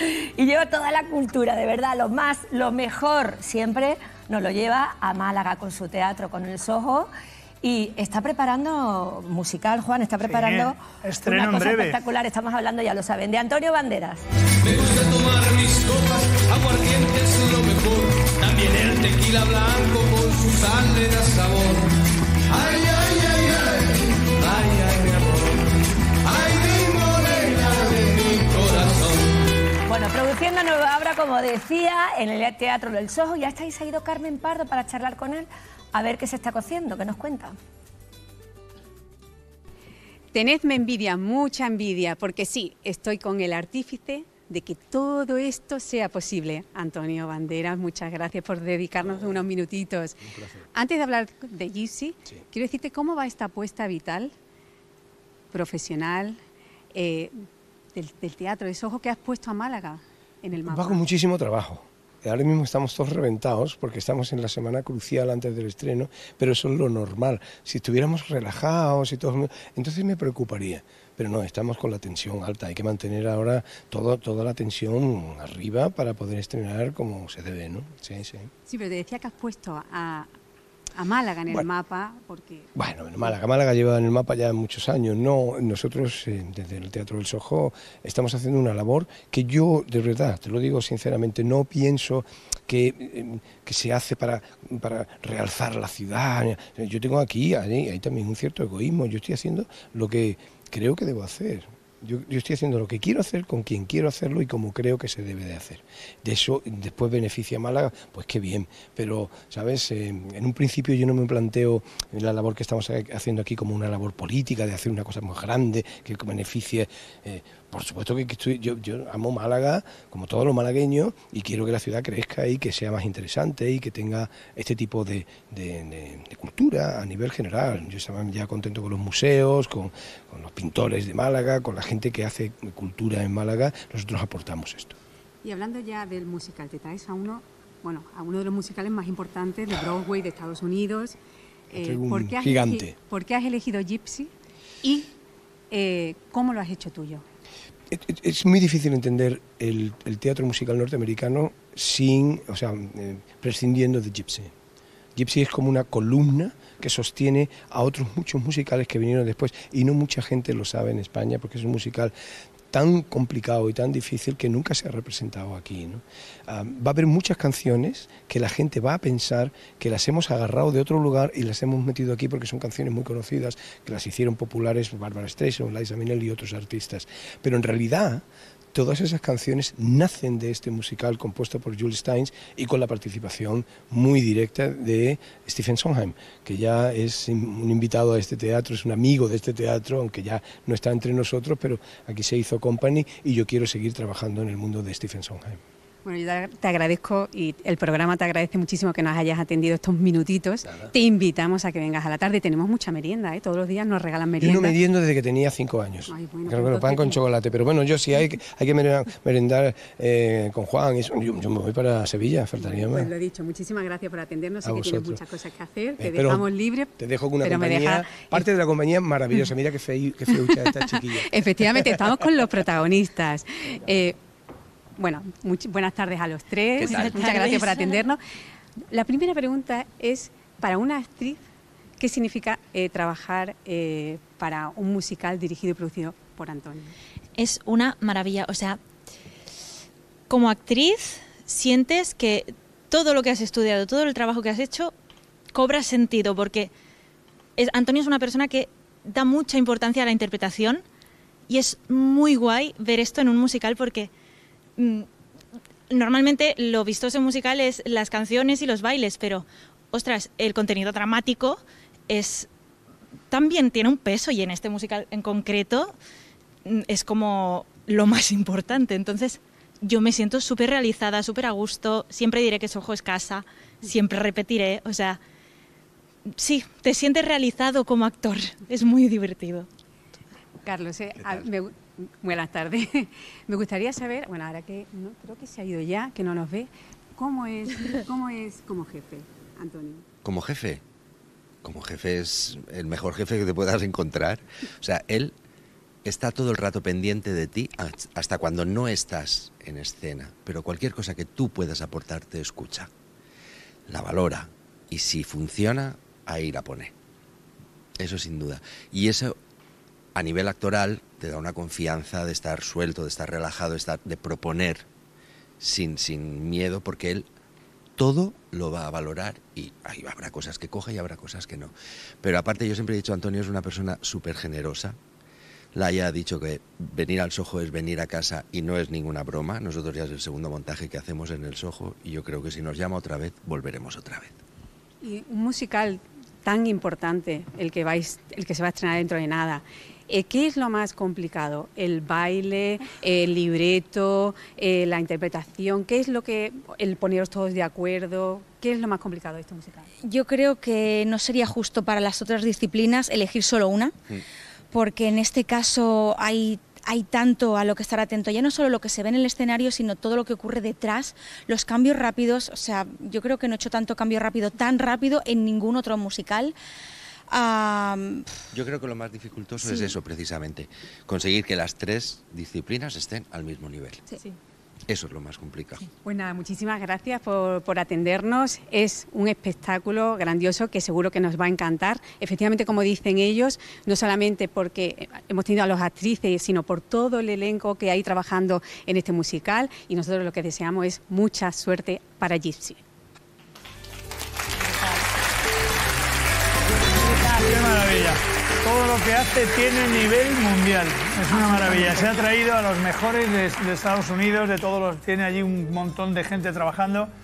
Y lleva toda la cultura, de verdad, lo mejor siempre nos lo lleva a Málaga con su teatro, con el Soho. Y está preparando musical, Juan, está preparando una cosa espectacular. Estamos hablando, ya lo saben, de Antonio Banderas. Me gusta tomar mis copas, aguardiente es lo mejor. También el tequila blanco con su sal le da sabor. Ay, ay, ay, ay, ay, ay, mi amor. Ay, mi morena de mi corazón. Bueno, produciendo nueva obra, como decía, en el Teatro del Soho. Ya estáis ahí, Carmen Pardo, para charlar con él. A ver qué se está cociendo, qué nos cuenta. Tenedme envidia, mucha envidia, porque sí, estoy con el artífice de que todo esto sea posible. Antonio Banderas, muchas gracias por dedicarnos unos minutitos. Un placer. Antes de hablar de Gypsy, quiero decirte cómo va esta apuesta vital, profesional, del Teatro de Soho que has puesto a Málaga en el mapa. Va con muchísimo trabajo. Ahora mismo estamos todos reventados porque estamos en la semana crucial antes del estreno, pero eso es lo normal. Si estuviéramos relajados y todo, entonces me preocuparía. Pero no, estamos con la tensión alta. Hay que mantener ahora toda la tensión arriba para poder estrenar como se debe, ¿no? Sí, sí. Sí, pero te decía que has puesto a Málaga en el mapa, porque... Bueno, Málaga lleva en el mapa ya muchos años, ¿no? Nosotros, desde el Teatro del Soho, estamos haciendo una labor que yo, de verdad, te lo digo sinceramente, no pienso que se hace para realzar la ciudad. Yo tengo aquí, hay también un cierto egoísmo. Yo estoy haciendo lo que creo que debo hacer. Yo estoy haciendo lo que quiero hacer, con quien quiero hacerlo y como creo que se debe de hacer. De eso después beneficia a Málaga, pues qué bien. Pero, ¿sabes? En un principio yo no me planteo la labor que estamos haciendo aquí como una labor política, de hacer una cosa más grande, que beneficie... Por supuesto que yo amo Málaga, como todos los malagueños, y quiero que la ciudad crezca y que sea más interesante y que tenga este tipo de cultura a nivel general. Yo estaba ya contento con los museos, con los pintores de Málaga, con la gente que hace cultura en Málaga. Nosotros aportamos esto. Y hablando ya del musical, te traes a uno de los musicales más importantes de Broadway de Estados Unidos. Gigante. ¿Por qué has elegido Gypsy y cómo lo has hecho tuyo? Es muy difícil entender el teatro musical norteamericano prescindiendo de Gypsy. Gypsy es como una columna que sostiene a otros muchos musicales que vinieron después, y no mucha gente lo sabe en España porque es un musical tan complicado y tan difícil que nunca se ha representado aquí, ¿no? Va a haber muchas canciones que la gente va a pensar que las hemos agarrado de otro lugar y las hemos metido aquí porque son canciones muy conocidas, que las hicieron populares Barbra Streisand, Liza Minnelli y otros artistas. Pero en realidad todas esas canciones nacen de este musical compuesto por Jules Stynes y con la participación muy directa de Stephen Sondheim, que ya es un invitado a este teatro, es un amigo de este teatro, aunque ya no está entre nosotros, pero aquí se hizo company y yo quiero seguir trabajando en el mundo de Stephen Sondheim. Bueno, yo te agradezco y el programa te agradece muchísimo que nos hayas atendido estos minutitos. Nada. Te invitamos a que vengas a la tarde. Tenemos mucha merienda, ¿eh? Todos los días nos regalan merienda. Yo no meriendo desde que tenía 5 años. Ay, bueno, creo que lo pan con chocolate. Pero bueno, yo sí hay que merendar con Juan. Yo me voy para Sevilla, faltaría más. Pues lo he dicho, muchísimas gracias por atendernos. Sé que tienes muchas cosas que hacer. Te pero dejamos libre. Te dejo con una compañía, parte de la compañía maravillosa. Mira qué feucha esta chiquilla. Efectivamente, estamos con los protagonistas. Bueno, buenas tardes a los tres. Muchas gracias por atendernos. La primera pregunta es, para una actriz, ¿qué significa trabajar para un musical dirigido y producido por Antonio? Es una maravilla. O sea, como actriz sientes que todo lo que has estudiado, todo el trabajo que has hecho, cobra sentido, porque Antonio es una persona que da mucha importancia a la interpretación y es muy guay ver esto en un musical porque... Normalmente lo vistoso en musical es las canciones y los bailes, pero, ostras, el contenido dramático también tiene un peso y en este musical en concreto es como lo más importante. Entonces yo me siento súper realizada, súper a gusto, siempre diré que Soho es casa, siempre repetiré, o sea, sí, te sientes realizado como actor, es muy divertido. Carlos, buenas tardes. Me gustaría saber, bueno, ahora que no, creo que se ha ido ya, que no nos ve, ¿cómo es como jefe, Antonio? Como jefe es el mejor jefe que te puedas encontrar. O sea, él está todo el rato pendiente de ti hasta cuando no estás en escena, pero cualquier cosa que tú puedas aportar te escucha, la valora y si funciona, ahí la pone. Eso sin duda. Y eso a nivel actoral te da una confianza de estar suelto, de estar relajado, de proponer sin miedo, porque él todo lo va a valorar y ahí habrá cosas que coja y habrá cosas que no. Pero aparte yo siempre he dicho, Antonio es una persona súper generosa. Laia ha dicho que venir al Soho es venir a casa y no es ninguna broma. Nosotros ya es el segundo montaje que hacemos en el Soho y yo creo que si nos llama otra vez, volveremos otra vez. Y un musical tan importante, el que se va a estrenar dentro de nada, ¿qué es lo más complicado? ¿El baile, el libreto, la interpretación? ¿Qué es el poneros todos de acuerdo? ¿Qué es lo más complicado de este musical? Yo creo que no sería justo para las otras disciplinas elegir solo una. Porque en este caso hay tanto a lo que estar atento, ya no solo lo que se ve en el escenario, sino todo lo que ocurre detrás, los cambios rápidos. O sea, yo creo que no he hecho tanto cambio rápido, tan rápido en ningún otro musical. Yo creo que lo más dificultoso es eso, precisamente, conseguir que las tres disciplinas estén al mismo nivel. Sí. Eso es lo más complicado. Sí. Pues nada, muchísimas gracias por atendernos. Es un espectáculo grandioso que seguro que nos va a encantar. Efectivamente, como dicen ellos, no solamente porque hemos tenido a las actrices, sino por todo el elenco que hay trabajando en este musical, y nosotros lo que deseamos es mucha suerte para Gypsy. ¡Qué maravilla! Todo lo que hace tiene nivel mundial. Es una maravilla. Se ha traído a los mejores de Estados Unidos, tiene allí un montón de gente trabajando.